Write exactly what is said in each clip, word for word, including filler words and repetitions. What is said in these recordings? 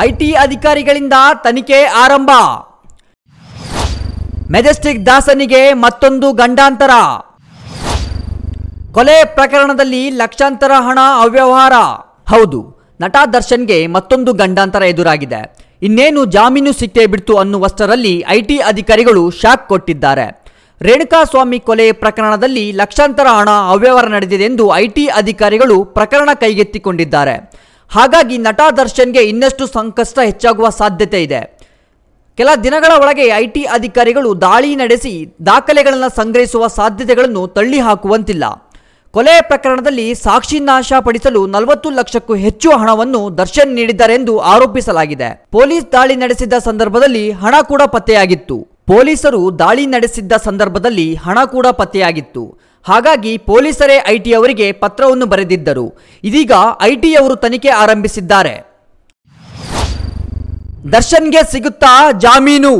IT ಅಧಿಕಾರಿಗಳಿಂದ ತನಿಖೆ ಆರಂಭ. ಮೆಜೆಸ್ಟಿಕ್ ದಾಸನಿಗೆ ಮತ್ತೊಂದು ಗಂಡಾಂತರ. ಕೊಲೆ ಪ್ರಕರಣದಲ್ಲಿ ಲಕ್ಷಾಂತರ ಹಣ ಅವ್ಯವಹಾರ. ಹೌದು, ನಟ ದರ್ಶನ್ಗೆ ಮತ್ತೊಂದು ಗಂಡಾಂತರ ಎದುರಾಗಿದೆ. ಇನ್ನೇನು ಜಾಮೀನು ಸಿಕ್ಕೇ ಬಿಡ್ತು ಅನ್ನುವಷ್ಟರಲ್ಲಿ ಐಟಿ ಅಧಿಕಾರಿಗಳು ಶಾಕ್ ಕೊಟ್ಟಿದ್ದಾರೆ. ರೇಣುಕಾಸ್ವಾಮಿ ಕೊಲೆ ಪ್ರಕರಣದಲ್ಲಿ ಲಕ್ಷಾಂತರ ಹಣ ಅವ್ಯವಹಾರ ನಡೆದಿದೆ ಎಂದು ಐಟಿ ಅಧಿಕಾರಿಗಳು ಪ್ರಕರಣ ಕೈಗೆತ್ತಿಕೊಂಡಿದ್ದಾರೆ. ಹಾಗಾಗಿ ನಟ ದರ್ಶನ್ಗೆ ಇನ್ನಷ್ಟು ಸಂಕಷ್ಟ ಹೆಚ್ಚಾಗುವ ಸಾಧ್ಯತೆ ಇದೆ. ಕೆಲ ದಿನಗಳ ಒಳಗೆ ಐಟಿ ಅಧಿಕಾರಿಗಳು ದಾಳಿ ನಡೆಸಿ ದಾಖಲೆಗಳನ್ನು ಸಂಗ್ರಹಿಸುವ ಸಾಧ್ಯತೆಗಳನ್ನು ತಳ್ಳಿ ಹಾಕುವಂತಿಲ್ಲ. ಕೊಲೆ ಪ್ರಕರಣದಲ್ಲಿ ಸಾಕ್ಷಿ ನಾಶ ಪಡಿಸಲು ನಲವತ್ತು ಲಕ್ಷಕ್ಕೂ ಹೆಚ್ಚು ಹಣವನ್ನು ದರ್ಶನ್ ನೀಡಿದ್ದಾರೆ ಎಂದು ಆರೋಪಿಸಲಾಗಿದೆ. ಪೊಲೀಸ್ ದಾಳಿ ನಡೆಸಿದ್ದ ಸಂದರ್ಭದಲ್ಲಿ ಹಣ ಕೂಡ ಪತ್ತೆಯಾಗಿತ್ತು. ಪೊಲೀಸರು ದಾಳಿ ನಡೆಸಿದ್ದ ಸಂದರ್ಭದಲ್ಲಿ ಹಣ ಕೂಡ ಪತ್ತೆಯಾಗಿತ್ತು. ಹಾಗಾಗಿ ಪೊಲೀಸರೇ ಐಟಿ ಅವರಿಗೆ ಪತ್ರವನ್ನು ಬರೆದಿದ್ದರು. ಇದೀಗ ಐಟಿ ಅವರು ತನಿಖೆ ಆರಂಭಿಸಿದ್ದಾರೆ. ದರ್ಶನ್ಗೆ ಸಿಗುತ್ತಾ ಜಾಮೀನು?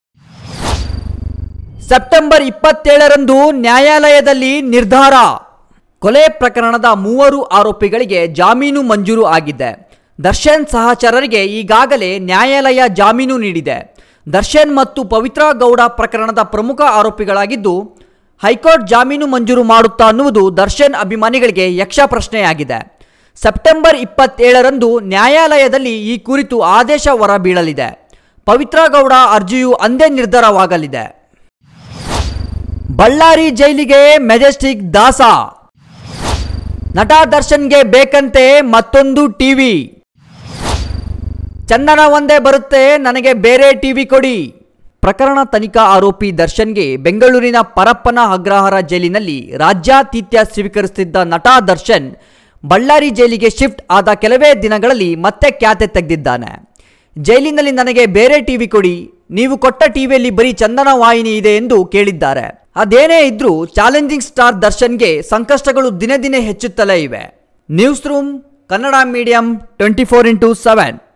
ಸೆಪ್ಟೆಂಬರ್ ಇಪ್ಪತ್ತೇಳರಂದು ನ್ಯಾಯಾಲಯದಲ್ಲಿ ನಿರ್ಧಾರ. ಕೊಲೆ ಪ್ರಕರಣದ ಮೂವರು ಆರೋಪಿಗಳಿಗೆ ಜಾಮೀನು ಮಂಜೂರು ಆಗಿದೆ. ದರ್ಶನ್ ಸಹಚರರಿಗೆ ಈಗಾಗಲೇ ನ್ಯಾಯಾಲಯ ಜಾಮೀನು ನೀಡಿದೆ. ದರ್ಶನ್ ಮತ್ತು ಪವಿತ್ರ ಗೌಡ ಪ್ರಕರಣದ ಪ್ರಮುಖ ಆರೋಪಿಗಳಾಗಿದ್ದು, ಹೈಕೋರ್ಟ್ ಜಾಮೀನು ಮಂಜೂರು ಮಾಡುತ್ತಾ ಅನ್ನುವುದು ದರ್ಶನ್ ಅಭಿಮಾನಿಗಳಿಗೆ ಯಕ್ಷ ಪ್ರಶ್ನೆಯಾಗಿದೆ. ಸೆಪ್ಟೆಂಬರ್ ಇಪ್ಪತ್ತೇಳರಂದು ನ್ಯಾಯಾಲಯದಲ್ಲಿ ಈ ಕುರಿತು ಆದೇಶ ಹೊರಬೀಳಲಿದೆ. ಪವಿತ್ರ ಗೌಡ ಅರ್ಜಿಯು ಅಂದೇ ನಿರ್ಧಾರವಾಗಲಿದೆ. ಬಳ್ಳಾರಿ ಜೈಲಿಗೆ ಮೆಜೆಸ್ಟಿಕ್ ದಾಸ. ನಟ ದರ್ಶನ್ಗೆ ಬೇಕಂತೆ ಮತ್ತೊಂದು ಟಿವಿ. ಚಂದನ ಒಂದೇ ಬರುತ್ತೆ, ನನಗೆ ಬೇರೆ ಟಿವಿ ಕೊಡಿ. ಪ್ರಕರಣ ತನಿಖಾ ಆರೋಪಿ ದರ್ಶನ್ಗೆ ಬೆಂಗಳೂರಿನ ಪರಪ್ಪನ ಅಗ್ರಹಾರ ಜೈಲಿನಲ್ಲಿ ರಾಜ್ಯಾತಿಥ್ಯ ಸ್ವೀಕರಿಸುತ್ತಿದ್ದ ನಟ ದರ್ಶನ್ ಬಳ್ಳಾರಿ ಜೈಲಿಗೆ ಶಿಫ್ಟ್ ಆದ ಕೆಲವೇ ದಿನಗಳಲ್ಲಿ ಮತ್ತೆ ಖ್ಯಾತೆ ತೆಗೆದಿದ್ದಾನೆ. ಜೈಲಿನಲ್ಲಿ ನನಗೆ ಬೇರೆ ಟಿವಿ ಕೊಡಿ, ನೀವು ಕೊಟ್ಟ ಟಿವಿಯಲ್ಲಿ ಬರೀ ಚಂದನ ವಾಹಿನಿ ಇದೆ ಎಂದು ಕೇಳಿದ್ದಾರೆ. ಅದೇನೇ ಇದ್ರೂ ಚಾಲೆಂಜಿಂಗ್ ಸ್ಟಾರ್ ದರ್ಶನ್ಗೆ ಸಂಕಷ್ಟಗಳು ದಿನೇ ದಿನೇ ಹೆಚ್ಚುತ್ತಲೇ ಇವೆ. News room Kannada medium twenty four into seven.